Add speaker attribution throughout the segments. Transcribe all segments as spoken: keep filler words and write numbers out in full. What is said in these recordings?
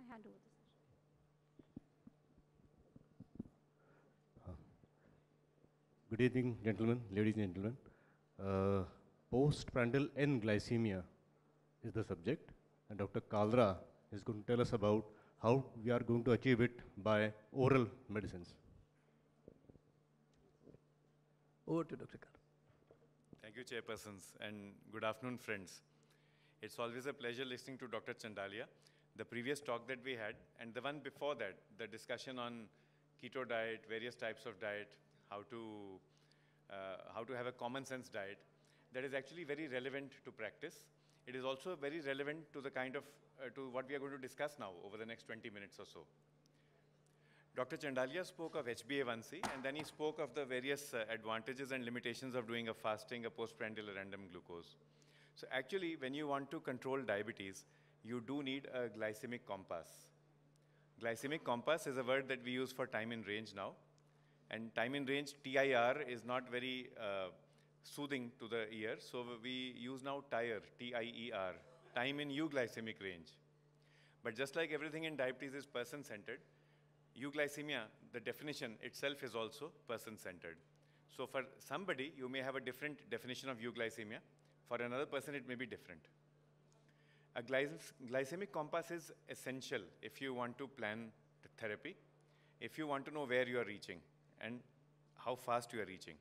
Speaker 1: I hand over the session.
Speaker 2: Good evening, gentlemen, ladies and gentlemen. Uh, postprandial N glycemia is the subject, and Doctor Kalra is going to tell us about how we are going to achieve it by oral medicines.
Speaker 3: Over to Doctor Kalra.
Speaker 4: Thank you, chairpersons, and good afternoon, friends. It's always a pleasure listening to Doctor Chandalia. The previous talk that we had, and the one before that, the discussion on keto diet, various types of diet, how to, uh, how to have a common sense diet, that is actually very relevant to practice. It is also very relevant to the kind of, uh, to what we are going to discuss now over the next twenty minutes or so. Doctor Chandalia spoke of H b A one C, and then he spoke of the various uh, advantages and limitations of doing a fasting, a postprandial random glucose. So actually, when you want to control diabetes, you do need a glycemic compass. Glycemic compass is a word that we use for time in range now. And time in range, T I R, is not very uh, soothing to the ear. So we use now T I R, T I E R, time in euglycemic range. But just like everything in diabetes is person-centered, euglycemia, the definition itself is also person-centered. So for somebody, you may have a different definition of euglycemia. For another person, it may be different. A glycemic compass is essential if you want to plan the therapy, if you want to know where you are reaching and how fast you are reaching.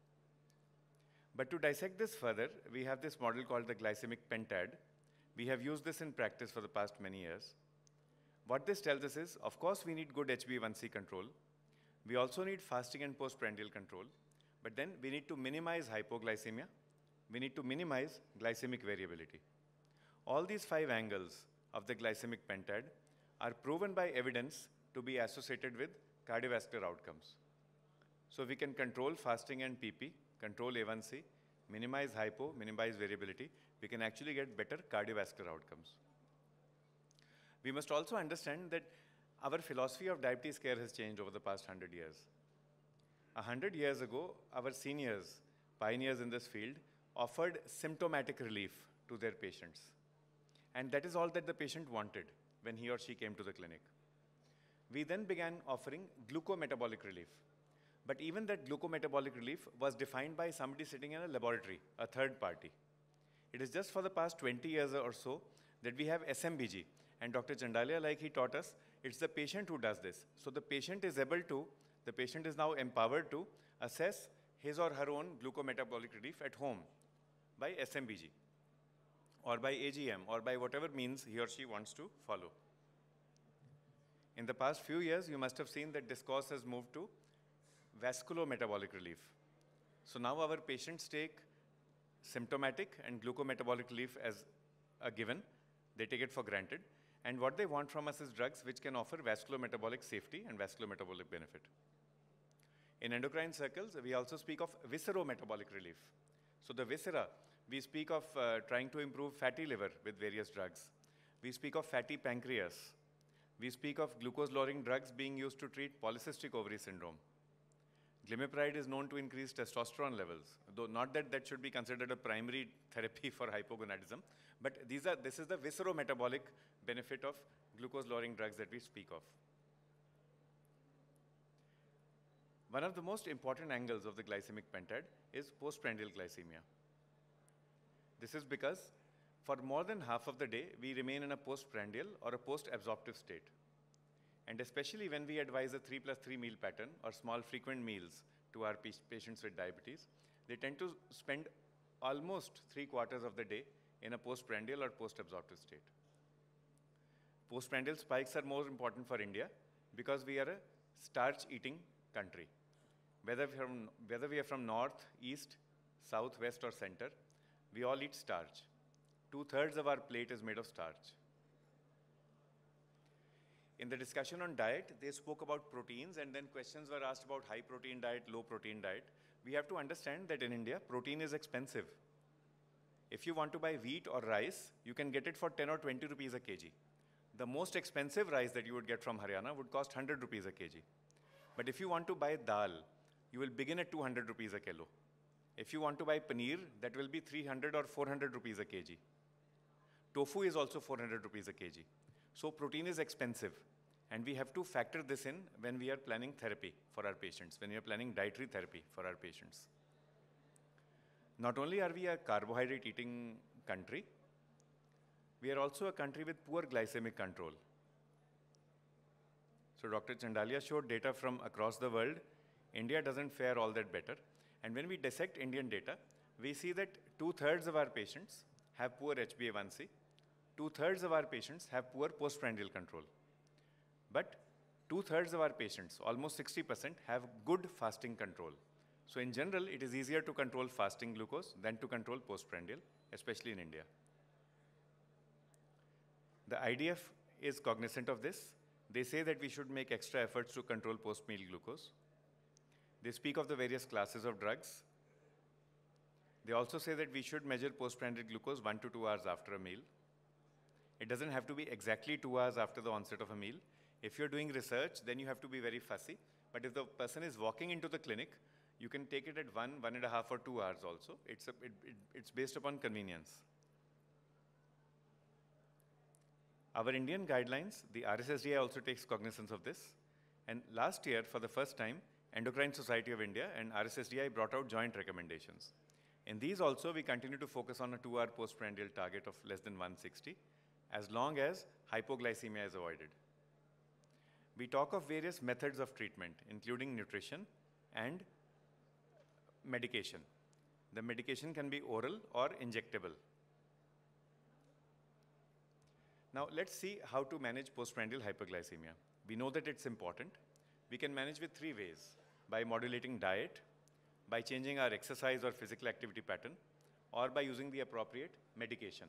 Speaker 4: But to dissect this further, we have this model called the glycemic pentad. We have used this in practice for the past many years. What this tells us is, of course, we need good H b A one C control. We also need fasting and postprandial control. But then we need to minimize hypoglycemia. We need to minimize glycemic variability. All these five angles of the glycemic pentad are proven by evidence to be associated with cardiovascular outcomes. So we can control fasting and P P, control A one C, minimize hypo, minimize variability. We can actually get better cardiovascular outcomes. We must also understand that our philosophy of diabetes care has changed over the past hundred years. A hundred years ago, our seniors, pioneers in this field, offered symptomatic relief to their patients. And that is all that the patient wanted when he or she came to the clinic. We then began offering glucometabolic relief. But even that glucometabolic relief was defined by somebody sitting in a laboratory, a third party. It is just for the past twenty years or so that we have S M B G. And Doctor Chandalia, like he taught us, it's the patient who does this. So the patient is able to, the patient is now empowered to assess his or her own glucometabolic relief at home by S M B G, or by A G M, or by whatever means he or she wants to follow. In the past few years, you must have seen that discourse has moved to vasculometabolic relief. So now our patients take symptomatic and glucometabolic relief as a given. They take it for granted. And what they want from us is drugs which can offer vasculometabolic safety and vasculometabolic benefit. In endocrine circles, we also speak of viscerometabolic relief. So the viscera, we speak of uh, trying to improve fatty liver with various drugs. We speak of fatty pancreas. We speak of glucose-lowering drugs being used to treat polycystic ovary syndrome. Glimepiride is known to increase testosterone levels, though not that that should be considered a primary therapy for hypogonadism, but these are, this is the viscerometabolic benefit of glucose-lowering drugs that we speak of. One of the most important angles of the glycemic pentad is postprandial glycemia. This is because for more than half of the day, we remain in a postprandial or a post-absorptive state. And especially when we advise a three plus three meal pattern or small frequent meals to our patients with diabetes, they tend to spend almost three quarters of the day in a postprandial or post-absorptive state. Postprandial spikes are more important for India because we are a starch-eating country. Whether, from, whether we are from north, east, south, west, or center, we all eat starch. Two-thirds of our plate is made of starch. In the discussion on diet, they spoke about proteins, and then questions were asked about high protein diet, low protein diet. We have to understand that in India, protein is expensive. If you want to buy wheat or rice, you can get it for ten or twenty rupees a kg. The most expensive rice that you would get from Haryana would cost one hundred rupees a kg. But if you want to buy dal, you will begin at two hundred rupees a kilo. If you want to buy paneer, that will be three hundred or four hundred rupees a kg. Tofu is also four hundred rupees a kg. So protein is expensive, and we have to factor this in when we are planning therapy for our patients, when we are planning dietary therapy for our patients. Not only are we a carbohydrate eating country, we are also a country with poor glycemic control. So Doctor Chandalia showed data from across the world. India doesn't fare all that better. And when we dissect Indian data, we see that two-thirds of our patients have poor H b A one C, two-thirds of our patients have poor postprandial control. But two-thirds of our patients, almost sixty percent, have good fasting control. So in general, it is easier to control fasting glucose than to control postprandial, especially in India. The I D F is cognizant of this. They say that we should make extra efforts to control post-meal glucose. They speak of the various classes of drugs. They also say that we should measure postprandial glucose one to two hours after a meal. It doesn't have to be exactly two hours after the onset of a meal. If you're doing research, then you have to be very fussy. But if the person is walking into the clinic, you can take it at one, one and a half or two hours also. It's, a, it, it, it's based upon convenience. Our Indian guidelines, the R S S D I also takes cognizance of this. And last year, for the first time, Endocrine Society of India and R S S D I brought out joint recommendations. In these also, we continue to focus on a two-hour postprandial target of less than one sixty, as long as hypoglycemia is avoided. We talk of various methods of treatment, including nutrition and medication. The medication can be oral or injectable. Now, let's see how to manage postprandial hyperglycemia. We know that it's important. We can manage with three ways: by modulating diet, by changing our exercise or physical activity pattern, or by using the appropriate medication.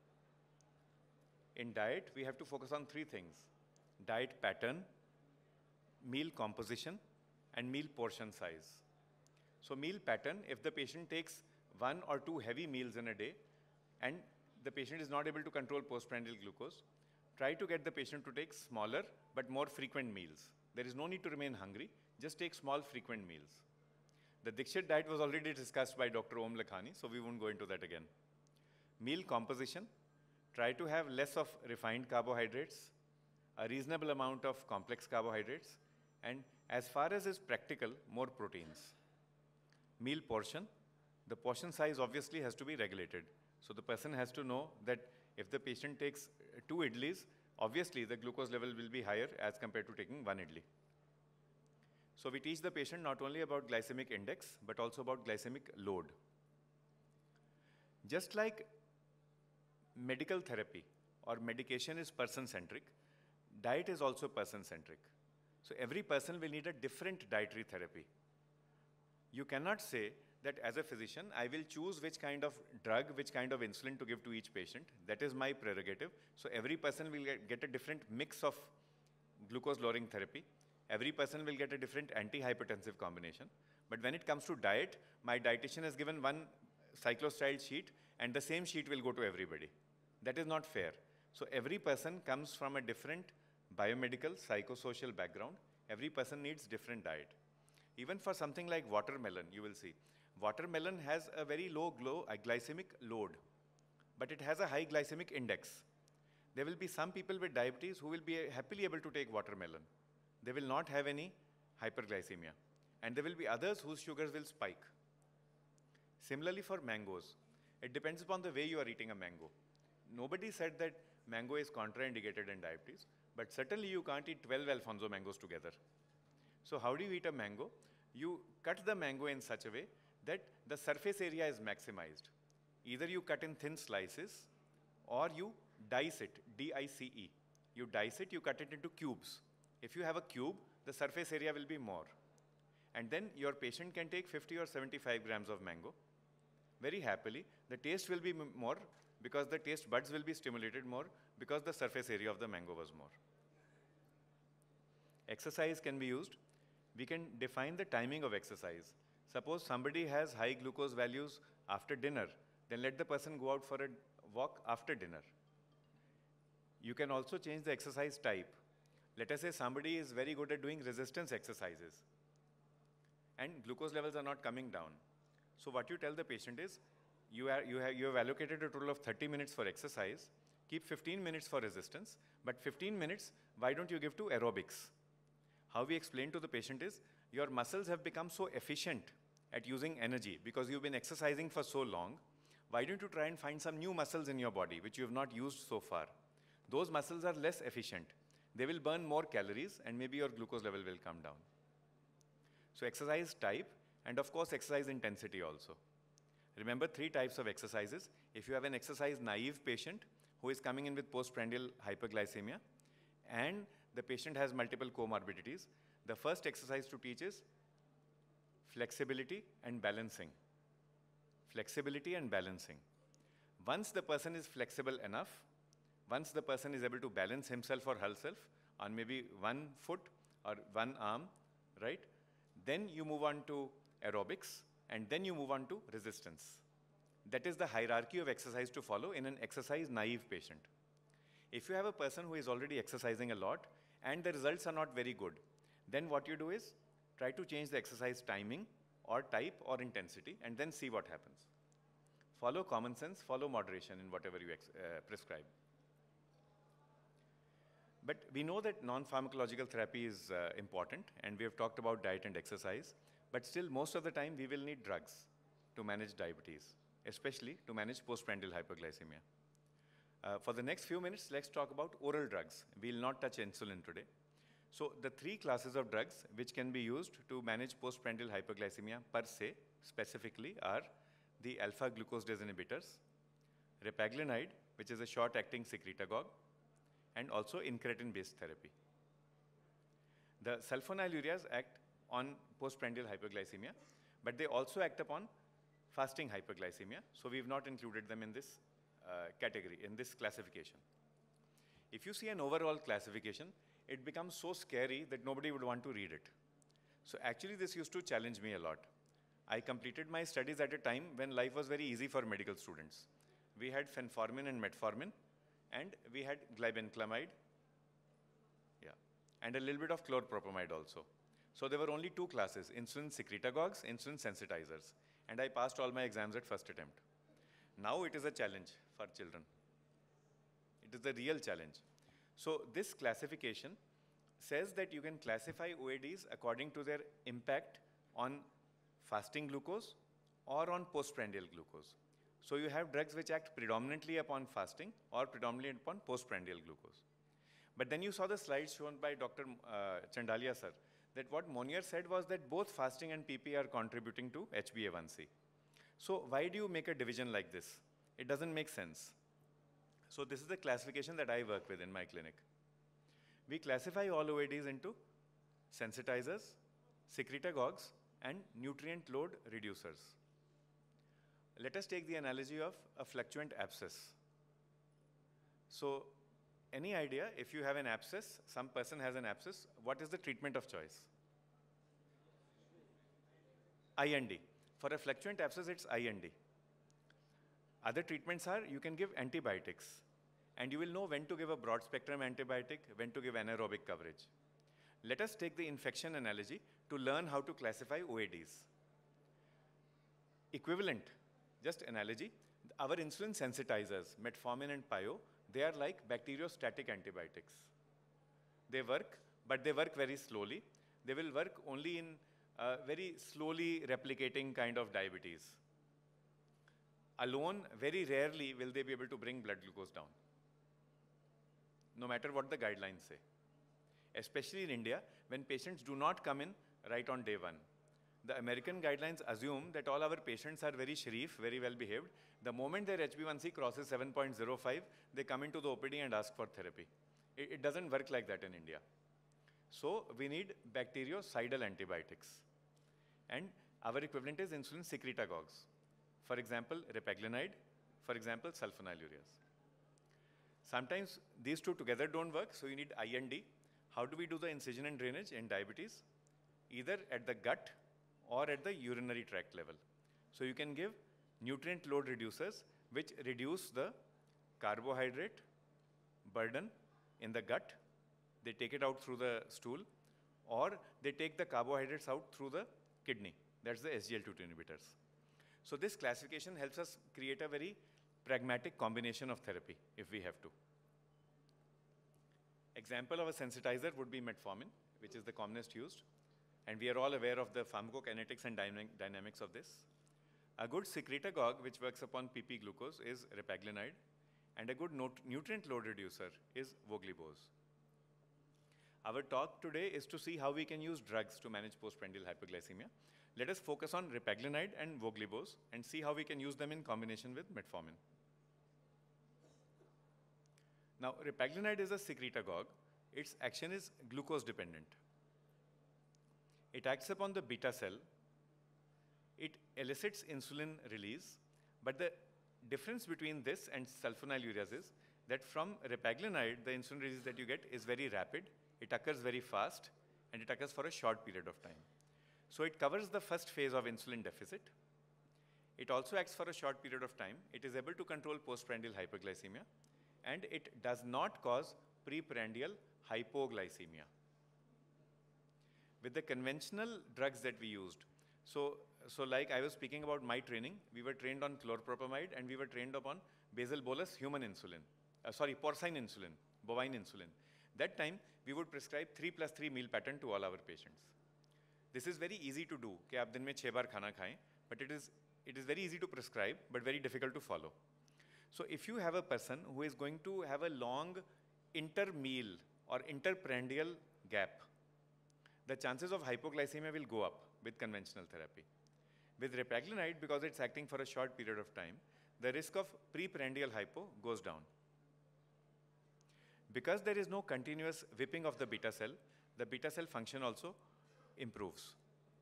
Speaker 4: In diet, we have to focus on three things: diet pattern, meal composition, and meal portion size. So meal pattern, if the patient takes one or two heavy meals in a day, and the patient is not able to control postprandial glucose, try to get the patient to take smaller but more frequent meals. There is no need to remain hungry, just take small frequent meals. The Dikshit diet was already discussed by Doctor Om Lakhani, so we won't go into that again. Meal composition, try to have less of refined carbohydrates, a reasonable amount of complex carbohydrates, and as far as is practical, more proteins. Meal portion, the portion size obviously has to be regulated. So the person has to know that if the patient takes two idlis, obviously the glucose level will be higher as compared to taking one idli. So we teach the patient not only about glycemic index, but also about glycemic load. Just like medical therapy or medication is person-centric, diet is also person-centric. So every person will need a different dietary therapy. You cannot say that as a physician, I will choose which kind of drug, which kind of insulin to give to each patient. That is my prerogative. So every person will get, get a different mix of glucose-lowering therapy. Every person will get a different antihypertensive combination. But when it comes to diet, my dietitian has given one cyclostyle sheet, and the same sheet will go to everybody. That is not fair. So every person comes from a different biomedical, psychosocial background. Every person needs different diet. Even for something like watermelon, you will see. Watermelon has a very low glycemic load, but it has a high glycemic index. There will be some people with diabetes who will be happily able to take watermelon. They will not have any hyperglycemia. And there will be others whose sugars will spike. Similarly for mangoes, it depends upon the way you are eating a mango. Nobody said that mango is contraindicated in diabetes, but certainly you can't eat twelve Alfonso mangoes together. So how do you eat a mango? You cut the mango in such a way that the surface area is maximized. Either you cut in thin slices or you dice it, D I C E. You dice it, you cut it into cubes. If you have a cube, the surface area will be more. And then your patient can take fifty or seventy-five grams of mango very happily. The taste will be more because the taste buds will be stimulated more because the surface area of the mango was more. Exercise can be used. We can define the timing of exercise. Suppose somebody has high glucose values after dinner, then let the person go out for a walk after dinner. You can also change the exercise type. Let us say somebody is very good at doing resistance exercises and glucose levels are not coming down. So what you tell the patient is, you, are, you, have, you have allocated a total of thirty minutes for exercise. Keep fifteen minutes for resistance, but fifteen minutes, why don't you give to aerobics? How we explain to the patient is, your muscles have become so efficient at using energy because you've been exercising for so long. Why don't you try and find some new muscles in your body which you have not used so far? Those muscles are less efficient. They will burn more calories and maybe your glucose level will come down. So exercise type and of course exercise intensity also. Remember three types of exercises. If you have an exercise naive patient who is coming in with postprandial hyperglycemia and the patient has multiple comorbidities, the first exercise to teach is flexibility and balancing. Flexibility and balancing. Once the person is flexible enough, once the person is able to balance himself or herself on maybe one foot or one arm, right? Then you move on to aerobics and then you move on to resistance. That is the hierarchy of exercise to follow in an exercise naive patient. If you have a person who is already exercising a lot and the results are not very good, then what you do is try to change the exercise timing or type or intensity and then see what happens. Follow common sense, follow moderation in whatever you ex uh, prescribe. But we know that non-pharmacological therapy is uh, important and we have talked about diet and exercise, but still most of the time we will need drugs to manage diabetes, especially to manage postprandial hyperglycemia. Uh, for the next few minutes, let's talk about oral drugs. We will not touch insulin today. So the three classes of drugs which can be used to manage postprandial hyperglycemia per se, specifically, are the alpha-glucosidase inhibitors, repaglinide, which is a short-acting secretagogue, and also incretin-based therapy. The sulfonylureas act on postprandial hyperglycemia, but they also act upon fasting hyperglycemia, so we've not included them in this uh, category, in this classification. If you see an overall classification, it becomes so scary that nobody would want to read it. So actually this used to challenge me a lot. I completed my studies at a time when life was very easy for medical students. We had fenformin and metformin, and we had glibenclamide, yeah, and a little bit of chlorpropamide also. So there were only two classes, insulin secretagogues, insulin sensitizers, and I passed all my exams at first attempt. Now it is a challenge for children. It is a real challenge. So this classification says that you can classify O A Ds according to their impact on fasting glucose or on postprandial glucose. So you have drugs which act predominantly upon fasting or predominantly upon postprandial glucose. But then you saw the slides shown by Doctor Uh, Chandalia sir, that what Monier said was that both fasting and P P are contributing to H b A one C. So why do you make a division like this? It doesn't make sense. So this is the classification that I work with in my clinic. We classify all O A Ds into sensitizers, secretagogues, and nutrient load reducers. Let us take the analogy of a fluctuant abscess. So any idea, if you have an abscess, some person has an abscess, what is the treatment of choice? I N D. For a fluctuant abscess, it's I N D. Other treatments are, you can give antibiotics, and you will know when to give a broad spectrum antibiotic, when to give anaerobic coverage. Let us take the infection analogy to learn how to classify O A Ds. Equivalent, just analogy, our insulin sensitizers, metformin and pio, they are like bacteriostatic antibiotics. They work, but they work very slowly. They will work only in uh, very slowly replicating kind of diabetes. Alone, very rarely will they be able to bring blood glucose down, no matter what the guidelines say. Especially in India, when patients do not come in right on day one. The American guidelines assume that all our patients are very sharif, very well behaved. The moment their H b A one C crosses seven point zero five, they come into the O P D and ask for therapy. It, it doesn't work like that in India. So we need bactericidal antibiotics. And our equivalent is insulin secretagogues. For example, repaglinide, for example, sulfonylureas. Sometimes these two together don't work, so you need I N D. How do we do the incision and drainage in diabetes? Either at the gut or at the urinary tract level. So you can give nutrient load reducers which reduce the carbohydrate burden in the gut. They take it out through the stool, or they take the carbohydrates out through the kidney. That's the S G L T two inhibitors. So this classification helps us create a very pragmatic combination of therapy if we have to. Example of a sensitizer would be metformin, which is the commonest used. And we are all aware of the pharmacokinetics and dyna dynamics of this. A good secretagogue, which works upon P P glucose, is repaglinide. And a good nutrient load reducer is voglibose. Our talk today is to see how we can use drugs to manage postprandial hyperglycemia. Let us focus on repaglinide and voglibose and see how we can use them in combination with metformin. Now, repaglinide is a secretagogue. Its action is glucose dependent. It acts upon the beta cell. It elicits insulin release. But the difference between this and sulfonylureas is that from repaglinide, the insulin release that you get is very rapid. It occurs very fast, and it occurs for a short period of time. So it covers the first phase of insulin deficit. It also acts for a short period of time. It is able to control postprandial hyperglycemia, and it does not cause preprandial hypoglycemia. With the conventional drugs that we used, so, so like I was speaking about my training, we were trained on chlorpropamide, and we were trained upon basal bolus human insulin, uh, sorry, porcine insulin, bovine insulin. That time, we would prescribe three plus three meal pattern to all our patients. This is very easy to do, कि आप दिन में छह बार खाना खाएं, but it is, it is very easy to prescribe, but very difficult to follow. So if you have a person who is going to have a long inter-meal or interprandial gap, the chances of hypoglycemia will go up with conventional therapy. With repaglinide, because it's acting for a short period of time, the risk of preprandial hypo goes down. Because there is no continuous whipping of the beta cell, the beta cell function also improves.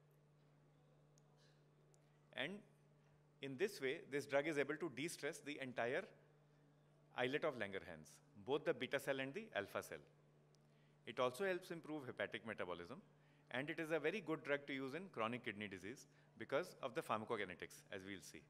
Speaker 4: And in this way, this drug is able to de-stress the entire islet of Langerhans, both the beta cell and the alpha cell. It also helps improve hepatic metabolism, and it is a very good drug to use in chronic kidney disease because of the pharmacokinetics, as we'll see.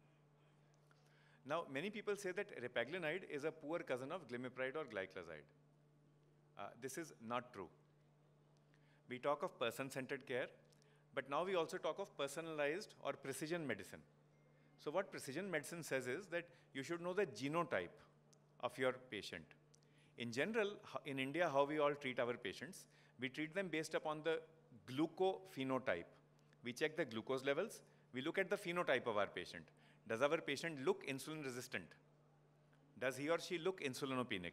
Speaker 4: Now, many people say that repaglinide is a poor cousin of glimepiride or gliclazide. Uh, this is not true. We talk of person-centered care, but now we also talk of personalized or precision medicine. So what precision medicine says is that you should know the genotype of your patient. In general, in India, how we all treat our patients, we treat them based upon the glucophenotype. We check the glucose levels. We look at the phenotype of our patient. Does our patient look insulin resistant? Does he or she look insulinopenic?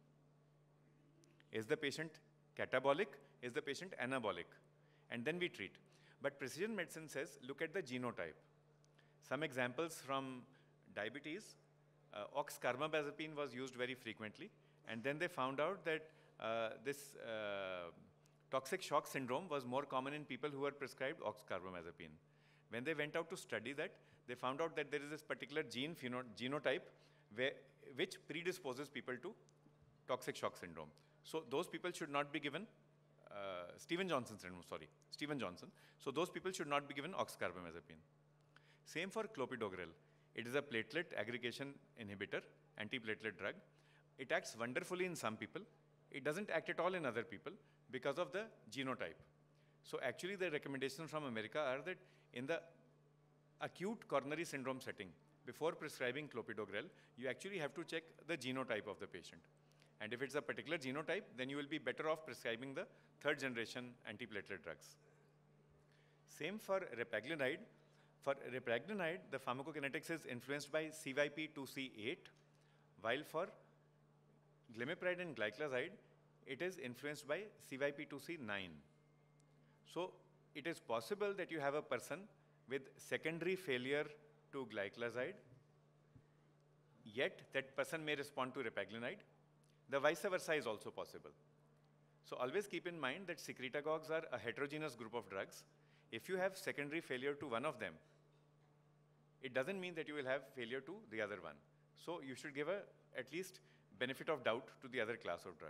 Speaker 4: Is the patient catabolic? Is the patient anabolic? And then we treat. But precision medicine says, look at the genotype. Some examples from diabetes, uh, oxcarbamazepine was used very frequently. And then they found out that uh, this uh, toxic shock syndrome was more common in people who were prescribed oxcarbamazepine. When they went out to study that, they found out that there is this particular gene genotype where, which predisposes people to toxic shock syndrome. So those people should not be given uh, Stevens-Johnson syndrome, sorry, Stevens-Johnson. So those people should not be given oxcarbamazepine. Same for clopidogrel. It is a platelet aggregation inhibitor, antiplatelet drug. It acts wonderfully in some people. It doesn't act at all in other people because of the genotype. So actually the recommendations from America are that in the acute coronary syndrome setting, before prescribing clopidogrel, you actually have to check the genotype of the patient. And if it's a particular genotype, then you will be better off prescribing the third generation antiplatelet drugs. Same for repaglinide. For repaglinide, the pharmacokinetics is influenced by C Y P two C eight, while for glimepiride and gliclazide, it is influenced by C Y P two C nine. So it is possible that you have a person with secondary failure to gliclazide, yet that person may respond to repaglinide. The vice versa is also possible. So always keep in mind that secretagogues are a heterogeneous group of drugs. If you have secondary failure to one of them, it doesn't mean that you will have failure to the other one. So you should give a, at least benefit of doubt to the other class of drug.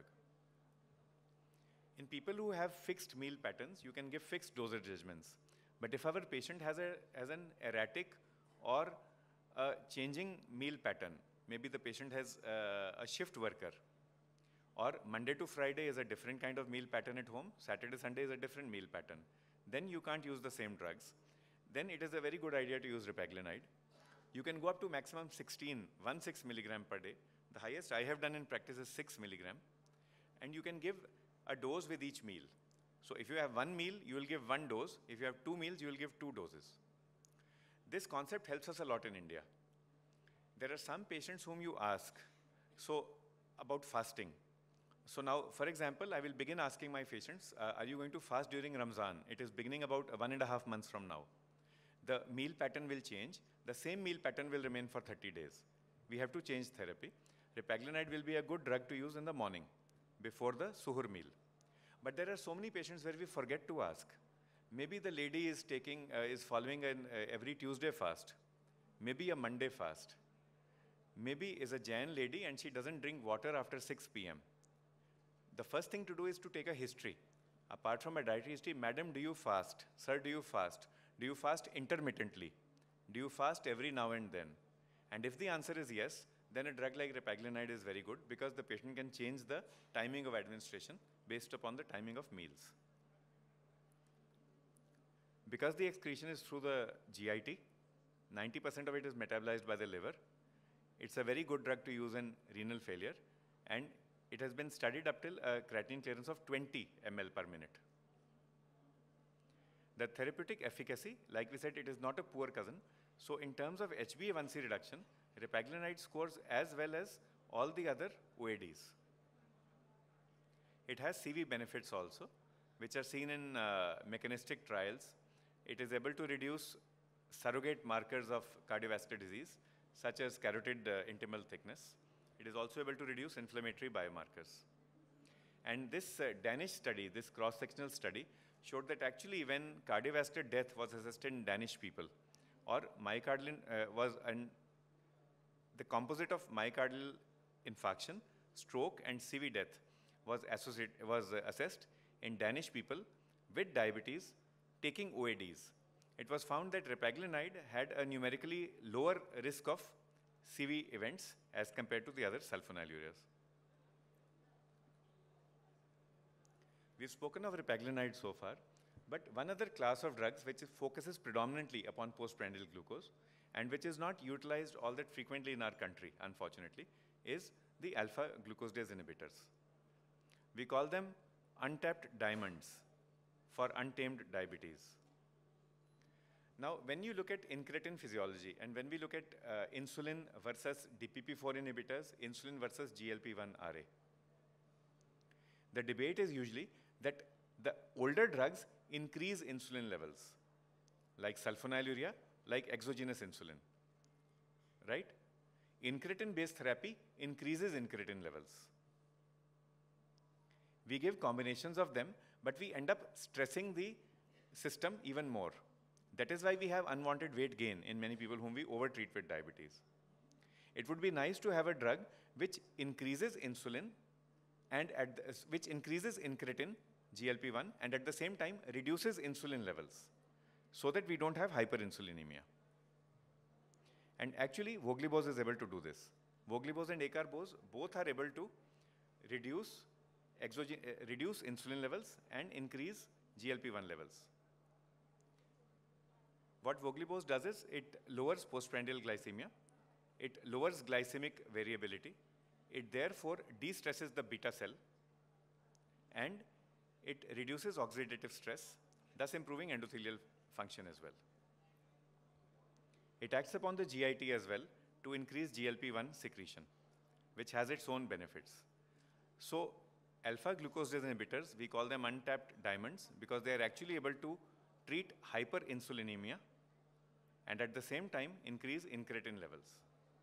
Speaker 4: In people who have fixed meal patterns, you can give fixed dosage regimens. But if our patient has, a, has an erratic or a changing meal pattern, maybe the patient has uh, a shift worker, or Monday to Friday is a different kind of meal pattern at home, Saturday, Sunday is a different meal pattern, then you can't use the same drugs. Then it is a very good idea to use repaglinide. You can go up to maximum sixteen, one six milligram per day. The highest I have done in practice is six milligram. And you can give a dose with each meal. So if you have one meal, you will give one dose. If you have two meals, you will give two doses. This concept helps us a lot in India. There are some patients whom you ask, so about fasting. So now, for example, I will begin asking my patients, uh, are you going to fast during Ramzan? It is beginning about one and a half months from now. The meal pattern will change. The same meal pattern will remain for thirty days. We have to change therapy. Repaglinide will be a good drug to use in the morning, before the suhoor meal. But there are so many patients where we forget to ask. Maybe the lady is taking, uh, is following an uh, every Tuesday fast, maybe a Monday fast. Maybe is a Jain lady and she doesn't drink water after six p m The first thing to do is to take a history. Apart from a dietary history, madam, do you fast? Sir, do you fast? Do you fast intermittently? Do you fast every now and then? And if the answer is yes, then a drug like repaglinide is very good because the patient can change the timing of administration based upon the timing of meals. Because the excretion is through the G I T, ninety percent of it is metabolized by the liver. It's a very good drug to use in renal failure, and it has been studied up till a creatinine clearance of twenty milliliters per minute. The therapeutic efficacy, like we said, it is not a poor cousin. So in terms of H b A one C reduction, repaglinide scores as well as all the other O A Ds. It has C V benefits also, which are seen in uh, mechanistic trials. It is able to reduce surrogate markers of cardiovascular disease, such as carotid uh, intimal thickness. It is also able to reduce inflammatory biomarkers. And this uh, Danish study, this cross-sectional study, showed that actually when cardiovascular death was assessed in Danish people, or myocardial uh, was an, the composite of myocardial infarction, stroke, and C V death was, associate, was uh, assessed in Danish people with diabetes taking O A Ds. It was found that repaglinide had a numerically lower risk of C V events as compared to the other sulfonylureas. We've spoken of repaglinide so far, but one other class of drugs which focuses predominantly upon postprandial glucose and which is not utilized all that frequently in our country, unfortunately, is the alpha glucosidase inhibitors. We call them untapped diamonds for untamed diabetes. Now, when you look at incretin physiology and when we look at uh, insulin versus D P P four inhibitors, insulin versus G L P one R A, the debate is usually that the older drugs increase insulin levels, like sulfonylurea, like exogenous insulin, right? Incretin-based therapy increases incretin levels. We give combinations of them, but we end up stressing the system even more. That is why we have unwanted weight gain in many people whom we overtreat with diabetes. It would be nice to have a drug which increases insulin and at the, which increases incretin, G L P one, and at the same time reduces insulin levels so that we don't have hyperinsulinemia. And actually, voglibose is able to do this. Voglibose and acarbose both are able to reduce, exogen uh, reduce insulin levels and increase G L P one levels. What voglibose does is it lowers postprandial glycemia, it lowers glycemic variability, it therefore de-stresses the beta cell, and it reduces oxidative stress, thus improving endothelial function as well. It acts upon the G I T as well to increase G L P one secretion, which has its own benefits. So alpha glucosidase inhibitors, we call them untapped diamonds because they are actually able to treat hyperinsulinemia and at the same time increase incretin levels.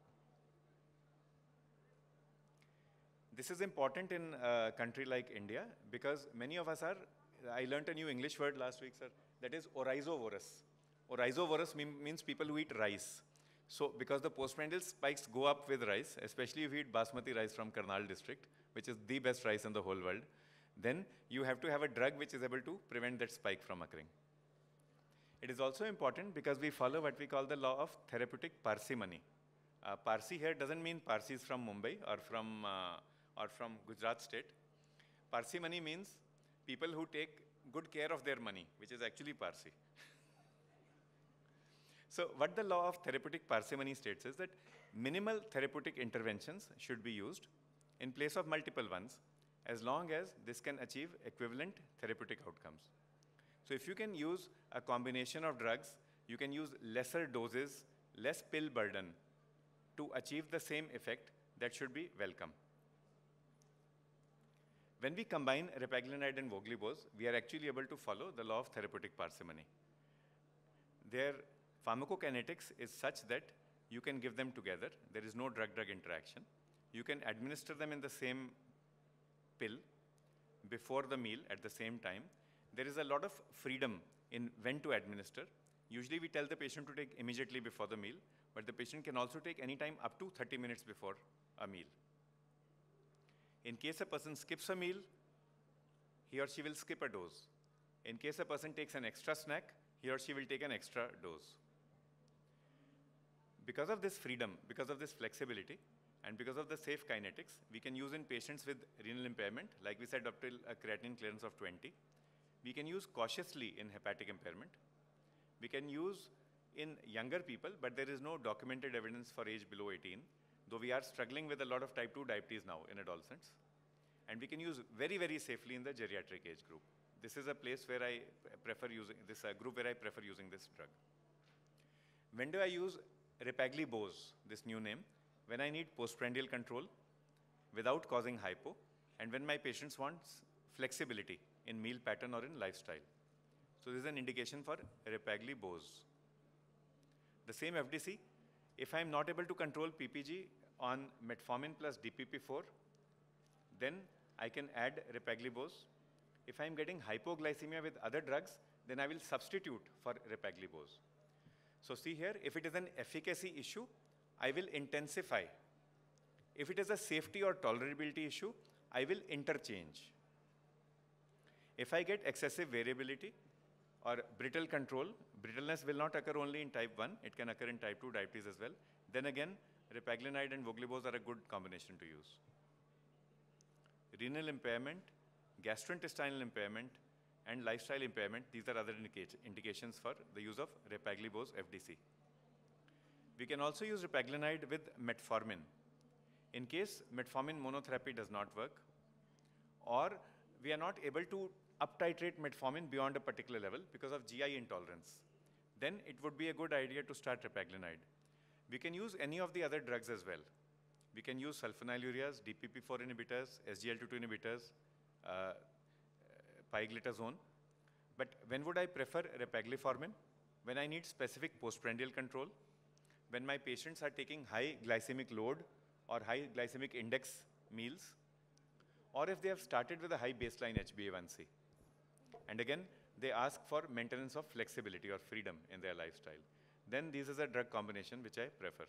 Speaker 4: This is important in a country like India because many of us are, I learned a new English word last week, sir, that is oryzovorous. Oryzovorous mean, means people who eat rice. So because the postprandial spikes go up with rice, especially if you eat basmati rice from Karnal district, which is the best rice in the whole world, then you have to have a drug which is able to prevent that spike from occurring. It is also important because we follow what we call the law of therapeutic parsimony. Uh, Parsi here doesn't mean Parsis from Mumbai or from, uh, or from Gujarat state. Parsimony means people who take good care of their money, which is actually Parsi. So what the law of therapeutic parsimony states is that minimal therapeutic interventions should be used in place of multiple ones, as long as this can achieve equivalent therapeutic outcomes. So if you can use a combination of drugs, you can use lesser doses, less pill burden to achieve the same effect, that should be welcome. When we combine repaglinide and voglibose, we are actually able to follow the law of therapeutic parsimony. Their pharmacokinetics is such that you can give them together. There is no drug-drug interaction. You can administer them in the same pill before the meal at the same time. There is a lot of freedom in when to administer. Usually we tell the patient to take immediately before the meal, but the patient can also take any time up to thirty minutes before a meal. In case a person skips a meal, he or she will skip a dose. In case a person takes an extra snack, he or she will take an extra dose. Because of this freedom, because of this flexibility, and because of the safe kinetics, we can use in patients with renal impairment, like we said, up till a creatinine clearance of twenty. We can use cautiously in hepatic impairment. We can use in younger people, but there is no documented evidence for age below eighteen, though we are struggling with a lot of type two diabetes now in adolescents. And we can use very, very safely in the geriatric age group. This is a place where I prefer using, this uh, group where I prefer using this drug. When do I use repaglibose, this new name? When I need postprandial control without causing hypo, and when my patients want flexibility in meal pattern or in lifestyle. So this is an indication for repaglibose. The same F D C, if I'm not able to control P P G on metformin plus D P P four, then I can add repaglibose. If I'm getting hypoglycemia with other drugs, then I will substitute for repaglibose. So see here, if it is an efficacy issue, I will intensify. If it is a safety or tolerability issue, I will interchange. If I get excessive variability or brittle control, brittleness will not occur only in type one, it can occur in type two diabetes as well. Then again, repaglinide and voglibose are a good combination to use. Renal impairment, gastrointestinal impairment, and lifestyle impairment, these are other indica indications for the use of repaglibose F D C. We can also use repaglinide with metformin. In case metformin monotherapy does not work, or we are not able to up-titrate metformin beyond a particular level because of G I intolerance, then it would be a good idea to start repaglinide. We can use any of the other drugs as well. We can use sulfonylureas, D P P four inhibitors, S G L T two inhibitors, uh, pioglitazone. But when would I prefer repagliformin? When I need specific postprandial control, when my patients are taking high glycemic load or high glycemic index meals, or if they have started with a high baseline H b A one C. And again, they ask for maintenance of flexibility or freedom in their lifestyle. Then this is a drug combination which I prefer.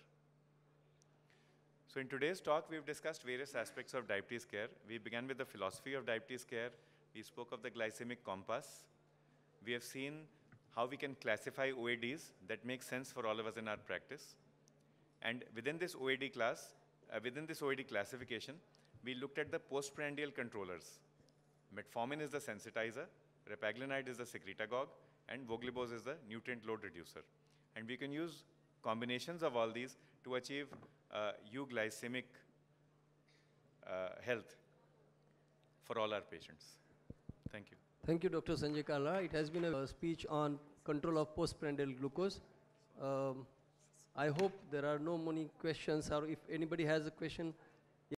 Speaker 4: So in today's talk, we've discussed various aspects of diabetes care. We began with the philosophy of diabetes care. We spoke of the glycemic compass. We have seen how we can classify O A Ds that make sense for all of us in our practice. And within this O A D class, uh, within this O A D classification, we looked at the postprandial controllers. Metformin is the sensitizer, repaglinide is the secretagogue, and voglibose is the nutrient load reducer. And we can use combinations of all these to achieve uh, euglycemic uh, health for all our patients. Thank you.
Speaker 3: Thank you, Doctor Sanjay Kalra. It has been a speech on control of postprandial glucose. Um, I hope there are no many questions, or if anybody has a question,